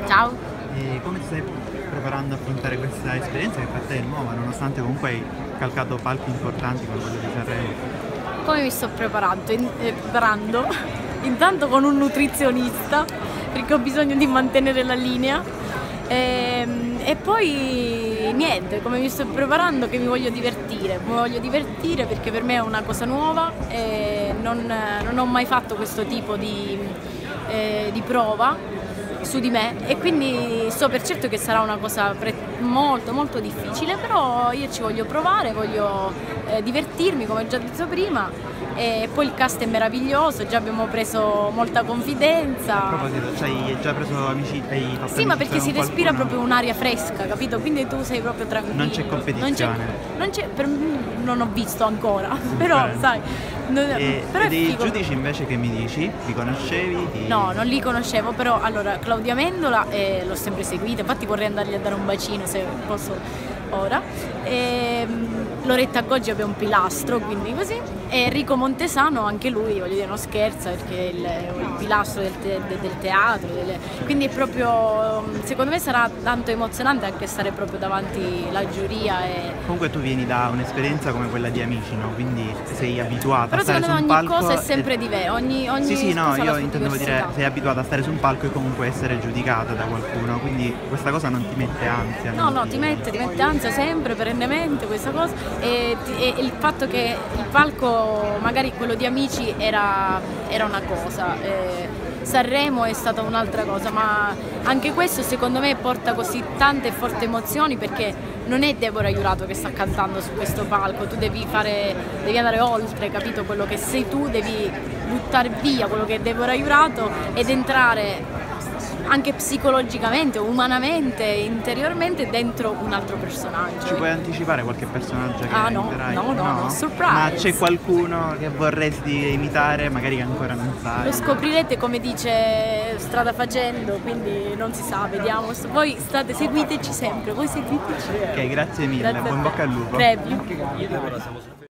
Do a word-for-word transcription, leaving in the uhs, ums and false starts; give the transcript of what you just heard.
Ciao. E come ti stai preparando a affrontare questa esperienza che per te è nuova, nonostante comunque hai calcato palchi importanti come quello di Sanremo? Come mi sto preparando? In- eh, preparando? Intanto con un nutrizionista, perché ho bisogno di mantenere la linea. Ehm, E, poi niente, come mi sto preparando, che mi voglio divertire. Mi voglio divertire perché per me è una cosa nuova e non, non ho mai fatto questo tipo di, eh, di prova su di me, e quindi so per certo che sarà una cosa pre- molto molto difficile, però io ci voglio provare, voglio eh, divertirmi, come ho già detto prima, e poi il cast è meraviglioso, già abbiamo preso molta A confidenza. proposito, cioè, hai già preso amici? Hai fatto Sì, ma perché amicizia si con respira qualcuno? proprio un'aria fresca, capito? Quindi tu sei proprio tranquillo. Non c'è competizione. Non c'è, non c'è- per- non ho visto ancora, però Bene. sai. non- E, però e è dei figo. giudici invece che mi dici? Li conoscevi? Ti- No, non li conoscevo, però allora Claudia Mendola eh, l'ho sempre seguita, infatti vorrei andargli a dare un bacino se posso ora. E, mm, Loretta Goggi abbiamo un pilastro, quindi così. E Enrico Montesano, anche lui, voglio dire, non scherza perché è il, il pilastro del, te- del teatro, delle- quindi è proprio, secondo me sarà tanto emozionante anche stare proprio davanti alla giuria. E... Comunque tu vieni da un'esperienza come quella di Amici, no? Quindi sei abituata Però a stare secondo su me un ogni palco. cosa è e- sempre diversa, ogni, ogni Sì, sì, no, cosa ha la io sua intendevo dire, diversità. sei abituata a stare su un palco e comunque essere giudicata da qualcuno, quindi questa cosa non ti mette ansia? No, non no, ti mette, ti mette ansia sempre, perennemente questa cosa, e, ti- e il fatto che il palco, magari quello di Amici, era, era una cosa, eh, Sanremo è stata un'altra cosa, ma anche questo secondo me porta così tante e forti emozioni, perché non è Deborah Jurato che sta cantando su questo palco, tu devi fare, devi andare oltre, capito? Quello che sei tu, devi buttare via quello che è Deborah Jurato ed entrare anche psicologicamente, umanamente, interiormente dentro un altro personaggio. Ci puoi anticipare qualche personaggio che Ah, no, imiterai? no, no, no, surprise. Ma c'è qualcuno che vorresti imitare, magari che ancora non sai? Lo scoprirete, come dice Strada Facendo, quindi non si sa, vediamo. Voi state, seguiteci sempre, voi seguiteci. Ok, grazie mille, Grazie a buon te. bocca al lupo. Crepi.